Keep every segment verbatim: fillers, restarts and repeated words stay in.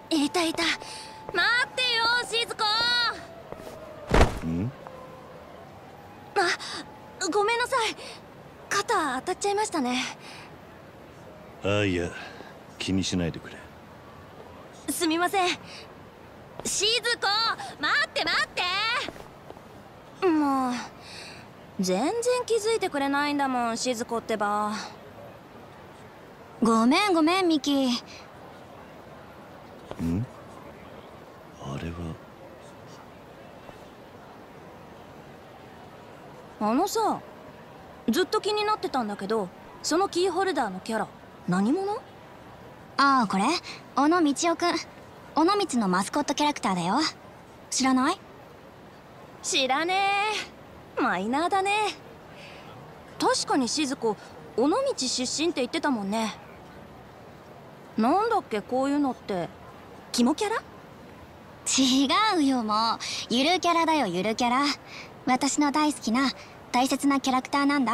いたいた。待ってよ静子。 ん？ あ、ごめんなさい。肩当たっちゃいましたね。 ああ、いや、気にしないでくれ。 すみません。静子、待って待って。もう全然気づいてくれないんだもん、静子ってば。ごめんごめんミキ。 ん？あれは。 あのさ、ずっと気になってたんだけど、そのキーホルダーのキャラ何者？ ああ、これ小野道夫くん。尾道のマスコットキャラクターだよ。知らない？ 知らねえ。マイナーだね。確かに静子、尾道出身って言ってたもんね。なんだっけこういうのって、キモキャラ？ 違うよ、もうゆるキャラだよ、ゆるキャラ。私の大好きな大切なキャラクターなんだ。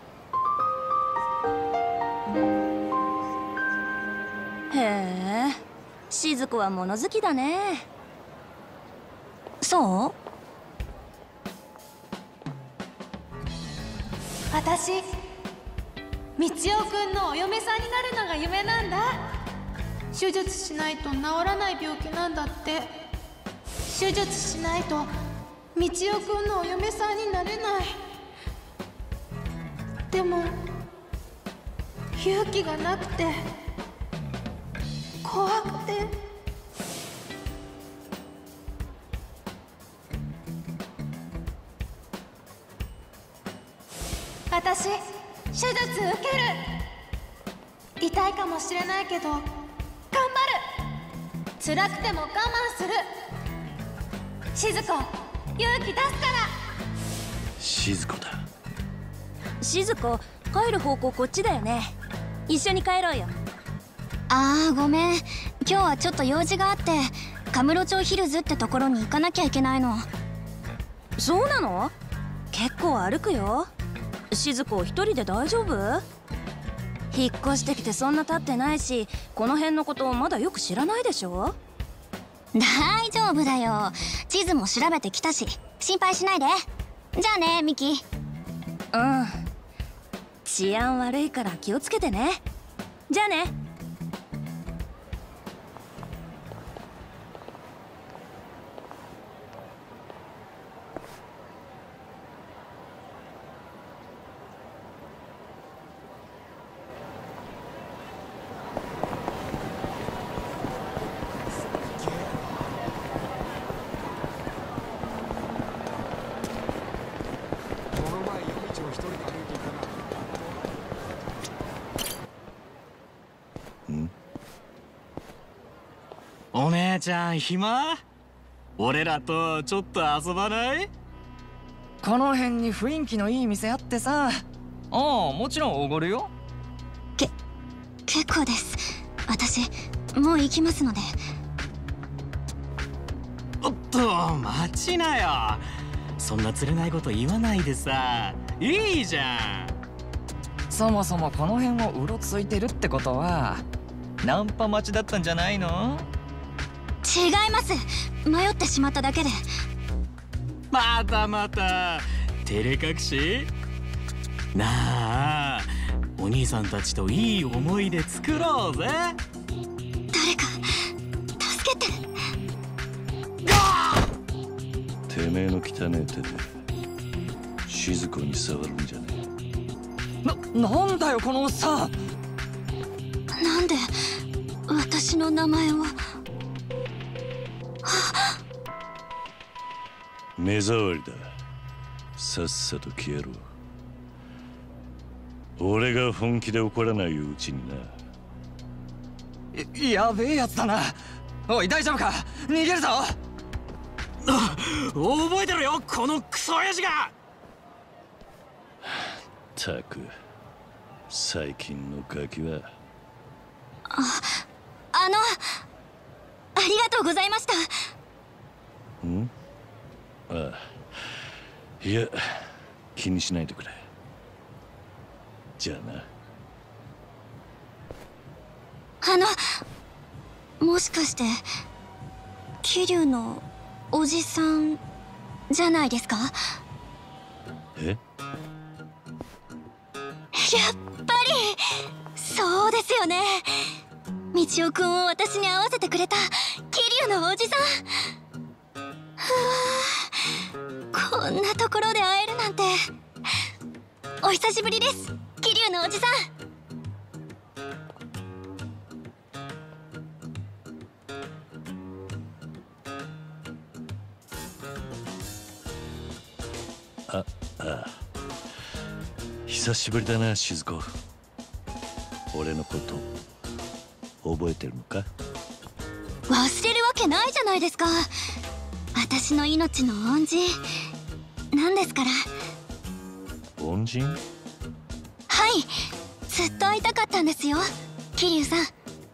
へえ、静子は物好きだね。 そう？ 私、道夫くんのお嫁さんになるのが夢なんだ。手術しないと治らない病気なんだって。手術しないと道夫くんのお嫁さんになれない。でも勇気がなくて怖くて。私、手術受ける。痛いかもしれないけど頑張る。辛くても我慢する。静子、勇気出すから。 静子だ。 静子、帰る方向こっちだよね。一緒に帰ろうよ。 ああ、ごめん。今日はちょっと用事があってカムロ町ヒルズってところに行かなきゃいけないの。 そうなの？結構歩くよ。静子一人で大丈夫？引っ越してきてそんな経ってないし、この辺のことまだよく知らないでしょ？ 大丈夫だよ。地図も調べてきたし心配しないで。じゃあねミキ。 うん。治安悪いから気をつけてね。じゃあね。 お姉ちゃん暇？俺らとちょっと遊ばない？ この辺に雰囲気のいい店あってさ。ああ、もちろんおごるよ。 け結構です。私もう行きますので。 おっと待ちなよ。そんな釣れないこと言わないでさ。いいじゃん。 そもそもこの辺をうろついてるってことはナンパ待ちだったんじゃないの？ 違います。迷ってしまっただけで。 またまた照れ隠し？なあ、お兄さんたちといい思い出作ろうぜ。 誰か助けて。 てめえの汚え手で静子に触るんじゃねえ。な、なんだよこのおっさん。 なんで私の名前を。 目障りだ。さっさと消えろ。俺が本気で怒らないうちにな。 やべえやつだな。おい大丈夫か？逃げるぞ。 あ、覚えてろよこのクソ親父が。 ったく最近のガキは。 あ、あのありがとうございました。 ん？ああ、いや気にしないでくれ。じゃあな。 あのもしかして桐生のおじさんじゃないですか？ え？ やっぱりそうですよね。道夫くんを私に会わせてくれた桐生のおじさん。ふわ、こんなところで会えるなんて。お久しぶりです、桐生のおじさん。 ああ、久しぶりだな静子。俺のこと覚えてるのか？ 忘れるわけないじゃないですか。私の命の恩人なんですから。 恩人？ はい、ずっと会いたかったんですよ、桐生さん。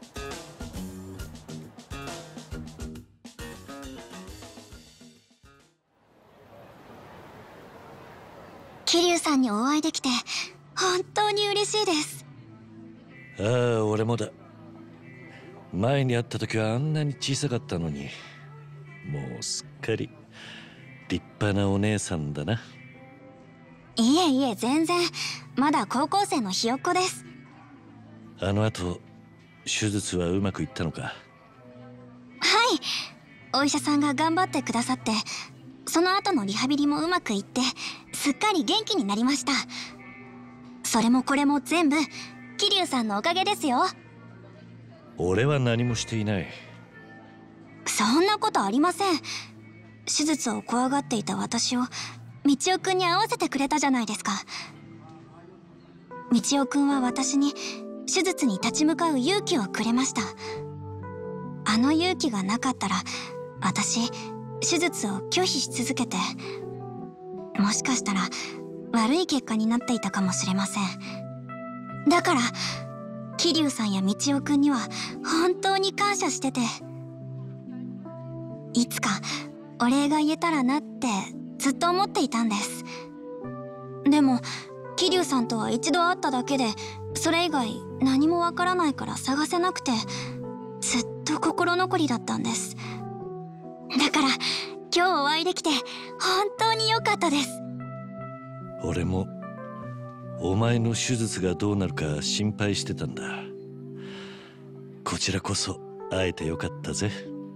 桐生さんにお会いできて本当に嬉しいです。 ああ、俺もだ。前に会った時はあんなに小さかったのに、もうすっかり立派なお姉さんだな。 いえいえ、全然まだ高校生のひよっこです。 あの後手術はうまくいったのか？ はい、お医者さんが頑張ってくださって、その後のリハビリもうまくいって、すっかり元気になりました。それもこれも全部桐生さんのおかげですよ。 俺は何もしていない。 そんなことありません。手術を怖がっていた私を道夫くんに会わせてくれたじゃないですか。道夫くんは私に手術に立ち向かう勇気をくれました。あの勇気がなかったら私手術を拒否し続けて、もしかしたら悪い結果になっていたかもしれません。だから桐生さんや道夫くんには本当に感謝してて、いつかお礼が言えたらなってずっと思っていたんです。でも桐生さんとは一度会っただけで、それ以外何もわからないから探せなくて、ずっと心残りだったんです。だから今日お会いできて本当に良かったです。 俺もお前の手術がどうなるか心配してたんだ。こちらこそ会えてよかったぜ。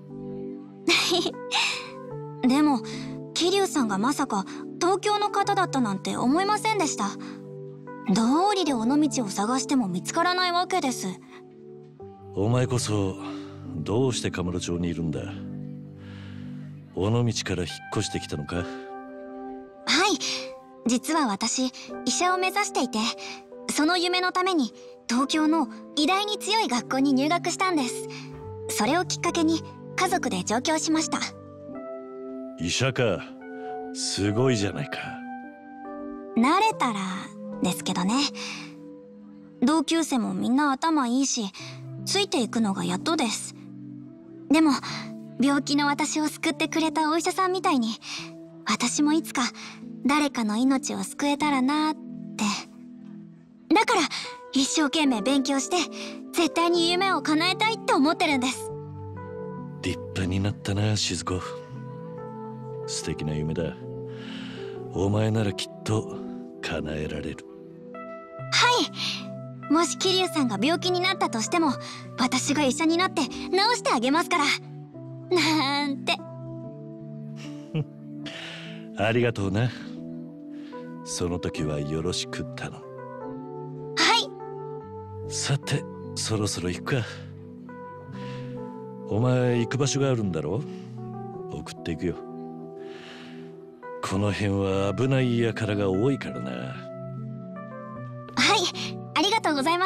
でも桐生さんがまさか東京の方だったなんて思いませんでした。どうりで尾道を探しても見つからないわけです。 お前こそどうしてカムロ町にいるんだ？尾道から引っ越してきたのか？ はい、実は私医者を目指していて、その夢のために東京の医大に強い学校に入学したんです。それをきっかけに家族で上京しました。 医者か、すごいじゃないか。 慣れたらですけどね。同級生もみんな頭いいし、ついていくのがやっとです。でも病気の私を救ってくれたお医者さんみたいに、私もいつか誰かの命を救えたらなーって。だから一生懸命勉強して絶対に夢を叶えたいって思ってるんです。 立派になったな静子。素敵な夢だ。お前ならきっと叶えられる。 はい、もし桐生さんが病気になったとしても、私が医者になって治してあげますから、なんて。 ありがとうな。その時はよろしく頼む。 はい。 さてそろそろ行くか。お前行く場所があるんだろ？送っていくよ。この辺は危ない輩が多いからな。 はい、ありがとうございます。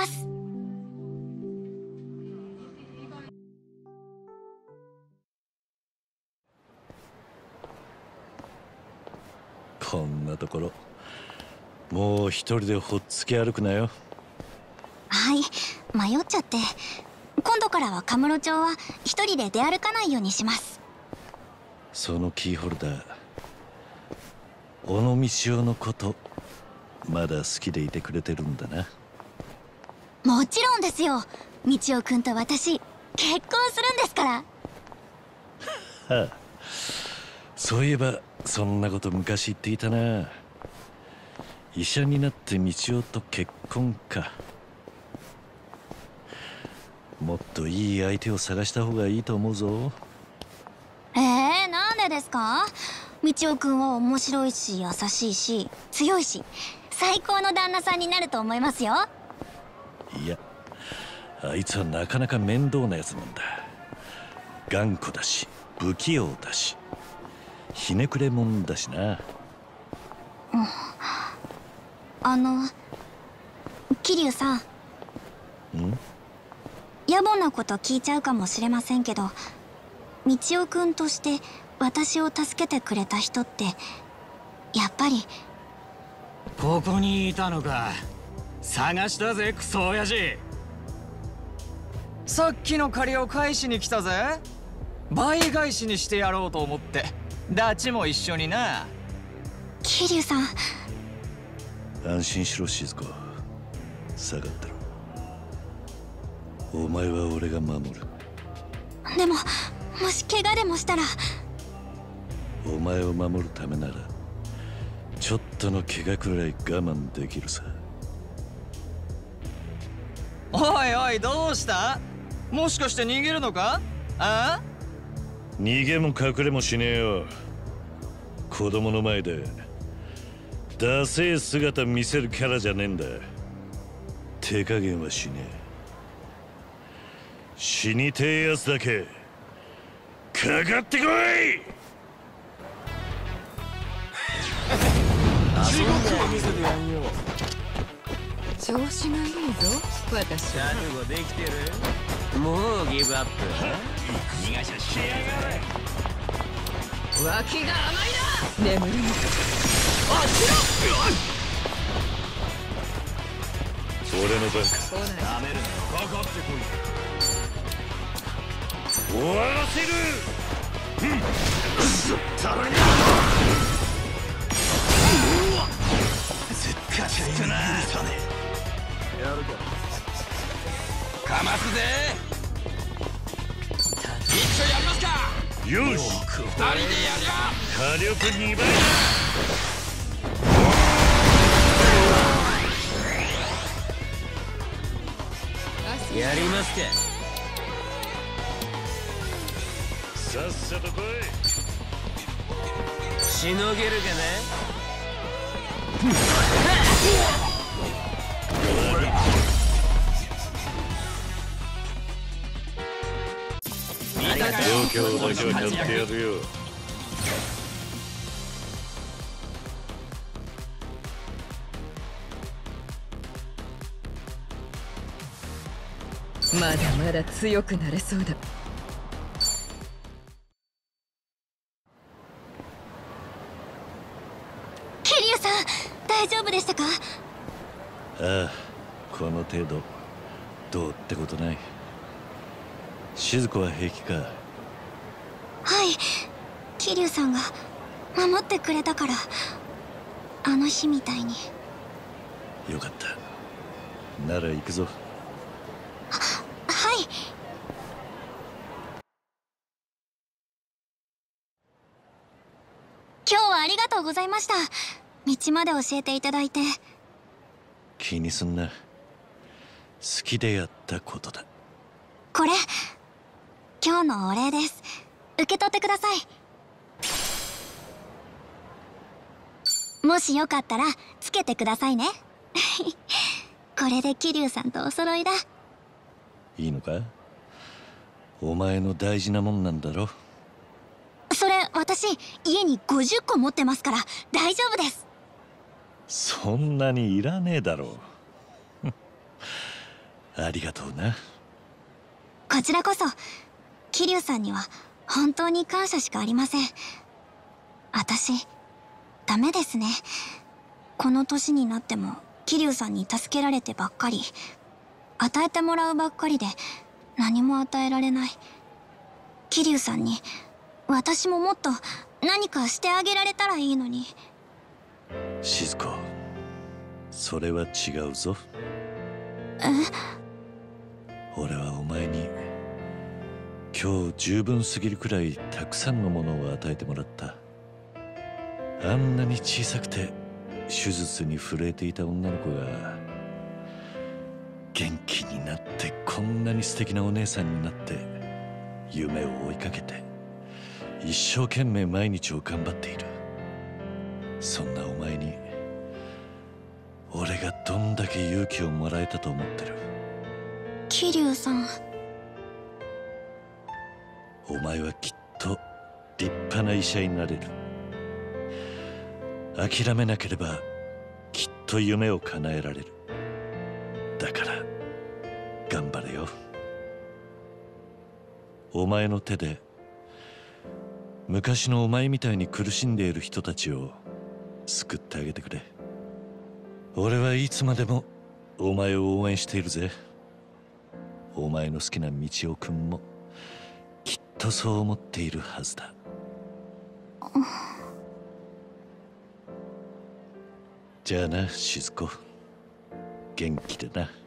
こんなところもう一人でほっつき歩くなよ。 はい、迷っちゃって。今度からはカムロ町は一人で出歩かないようにします。 そのキーホルダー、尾道夫のことまだ好きでいてくれてるんだな。 もちろんですよ。道夫くんと私結婚するんですから。 はあ、そういえばそんなこと昔言っていたな。医者になって道夫と結婚か。もっといい相手を探した方がいいと思うぞ。 えー、なんでですか？道夫くんは面白いし優しいし強いし最高の旦那さんになると思いますよ。 いや、あいつはなかなか面倒なやつなんだ。頑固だし不器用だしひねくれ者だしな。 うん、あの桐生さん。ん？野暮なこと聞いちゃうかもしれませんけど、道夫くんとして私を助けてくれた人ってやっぱり。 ここにいたのか。探したぜクソ親父。 さっきの借りを返しに来たぜ。倍返しにしてやろうと思って。ダチも一緒にな。 桐生さん。 安心しろ静子、下がってろ。お前は俺が守る。 でももし怪我でもしたら。 お前を守るためならちょっとの怪我くらい我慢できるさ。 おいおい、どうした？もしかして逃げるのか？ああ？ 逃げも隠れもしねえよ。子供の前でダセえ姿見せるキャラじゃねえんだ。手加減はしねえ。死にてえやつだけかかってこい。 地獄を見せてやんよ。調子がいいぞ私は。覚悟できてる？もうギブアップ？逃がしゃしやがれ。脇が甘いな。眠るのか。あっちろ。 俺の番か。 ダメるな。かかってこい。 終わらせる。うん。たまにかしってな。やるか。かますぜ。一緒やりますか。 よし。 二人でやりゃ。 火力にばいだ。 やりますか。 さっさと来い。 しのげるかな。 状況だけは買ってやるよ。 まだまだ強くなれそうだ。 桐生さん、大丈夫でしたか？ ああ、この程度どうってことない。静子は平気か？ はい、桐生さんが守ってくれたから。あの日みたいに。 よかった。なら行くぞ。 はい。今日はありがとうございました。道まで教えていただいて。 気にすんな。好きでやったことだ。 これ今日のお礼です。受け取ってください。もしよかったらつけてくださいね。これで桐生さんとお揃いだ。 いいのか？お前の大事なもんなんだろ。 それ私家にごじゅっこ持ってますから大丈夫です。 そんなにいらねえだろう。ありがとうな。 こちらこそ桐生さんには本当に感謝しかありません。私ダメですね。この年になっても桐生さんに助けられてばっかり、与えてもらうばっかりで何も与えられない。桐生さんに私ももっと何かしてあげられたらいいのに。 静子、それは違うぞ。 え？ 俺はお前に今日十分すぎるくらいたくさんのものを与えてもらった。あんなに小さくて手術に震えていた女の子が元気になってこんなに素敵なお姉さんになって夢を追いかけて一生懸命毎日を頑張っている。そんなお前に俺がどんだけ勇気をもらえたと思ってる。 桐生さん、 お前はきっと立派な医者になれる。諦めなければきっと夢を叶えられる。だから頑張れよ。お前の手で昔のお前みたいに苦しんでいる人たちを救ってあげてくれ。俺はいつまでもお前を応援しているぜ。お前の好きな道夫くんもきっとそう思っているはずだ。じゃあな、静子。元気でな。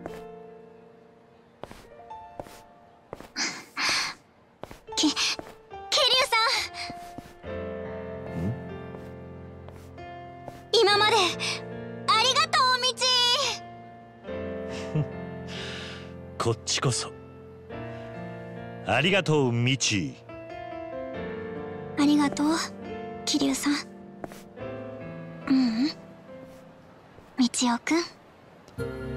き、桐生さん。 ん？ 今までありがとう、ミチ。 こっちこそありがとう、ミチ。 ありがとう、桐生さん。ううん、道夫くん。